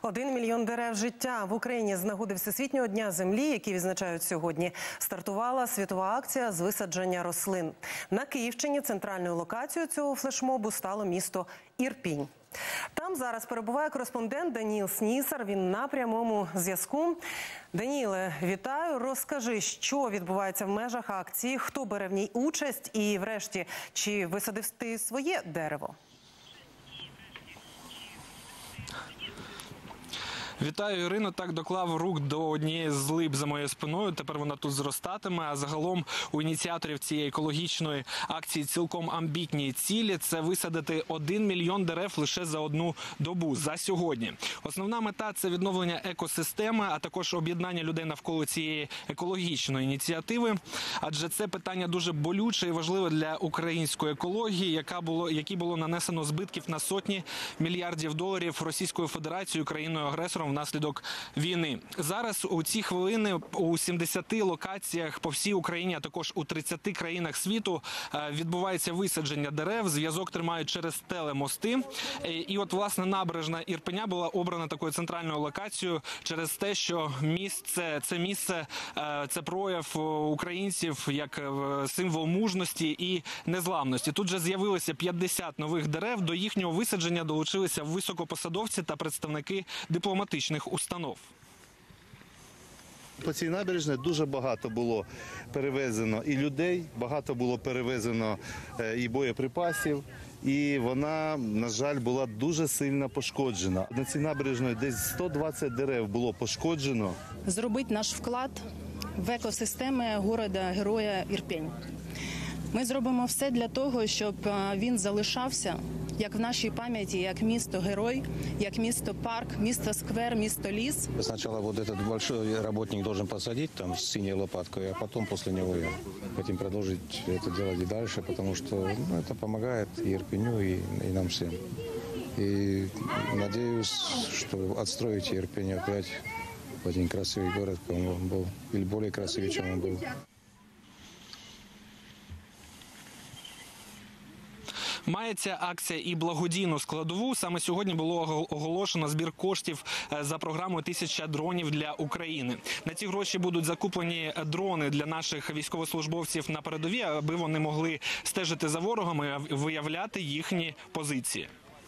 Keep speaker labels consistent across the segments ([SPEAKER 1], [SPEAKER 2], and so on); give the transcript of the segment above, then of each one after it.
[SPEAKER 1] 1 мільйон дерев життя в Україні з нагоди Всесвітнього дня землі, який відзначають сьогодні, стартувала світова акція з висадження рослин. На Київщині центральною локацією цього флешмобу стало місто Ірпінь. Там зараз перебуває кореспондент Даніїл Снісар. Він на прямому зв'язку. Даніїле, вітаю. Розкажи, що відбувається в межах акції, хто бере в ній участь і, врешті, чи висадив ти своє дерево?
[SPEAKER 2] Вітаю, Ірино. Так, доклав рук до однієї з лип за моєю спиною. Тепер вона тут зростатиме. А загалом у ініціаторів цієї екологічної акції цілком амбітні цілі – це висадити 1 мільйон дерев лише за одну добу, за сьогодні. Основна мета – це відновлення екосистеми, а також об'єднання людей навколо цієї екологічної ініціативи. Адже це питання дуже болюче і важливе для української екології, якій було нанесено збитків на сотні мільярдів доларів Російською Федерацією, країною-агресором, внаслідок війни. Зараз у ці хвилини у 70 локаціях по всій Україні, а також у 30 країнах світу відбувається висадження дерев. Зв'язок тримають через телемости. І от, власне, набережна Ірпеня була обрана такою центральною локацією через те, що це місце – це прояв українців як символ мужності і незламності. Тут же з'явилося 50 нових дерев. До їхнього висадження долучилися високопосадовці та представники дипломатичних установ.
[SPEAKER 3] По цій набережній дуже багато було перевезено і людей, багато було перевезено і боєприпасів, і вона, на жаль, була дуже сильно пошкоджена. На цій набережній десь 120 дерев було пошкоджено.
[SPEAKER 4] Зробити наш вклад в екосистеми города-героя Ірпінь. Ми зробимо все для того, щоб він залишався як в нашій пам'яті, як місто-герой, як місто-парк, місто-сквер, місто-ліс.
[SPEAKER 5] Сначала вот этот большой работник должен посадить там с синей лопаткой, а потом после него я хотим продолжить это делать и дальше, потому что это помогает и Ирпеню, и нам всем. И надеюсь, что отстроить Ирпень опять в один красивый город, как он был, или более красивый, чем он был.
[SPEAKER 2] Мається акція і благодійну складову. Саме сьогодні було оголошено збір коштів за програмою «1000 дронів для України». На ці гроші будуть закуплені дрони для наших військовослужбовців на передовій, аби вони могли стежити за ворогом і виявляти їхні позиції.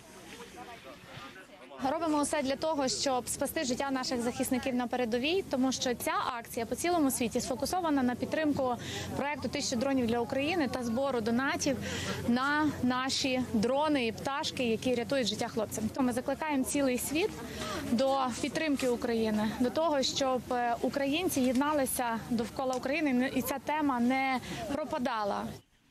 [SPEAKER 6] Робимо усе для того, щоб спасти життя наших захисників на передовій, тому що ця акція по цілому світі сфокусована на підтримку проєкту «1000 дронів для України» та збору донатів на наші дрони і пташки, які рятують життя хлопцям. Ми закликаємо цілий світ до підтримки України, до того, щоб українці єдналися довкола України і ця тема не пропадала.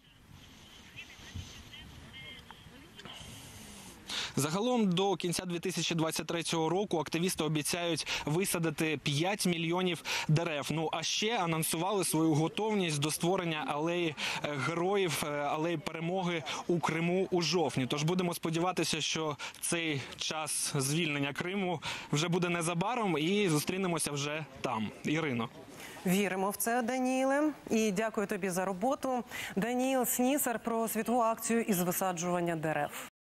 [SPEAKER 2] Загалом до кінця 2023 року активісти обіцяють висадити 5 мільйонів дерев. Ну, а ще анонсували свою готовність до створення алеї героїв, алеї перемоги у Криму у жовтні. Тож будемо сподіватися, що цей час звільнення Криму вже буде незабаром і зустрінемося вже там. Ірино.
[SPEAKER 1] Віримо в це, Даніїле. І дякую тобі за роботу. Даніїл Снісар про світову акцію із висаджування дерев.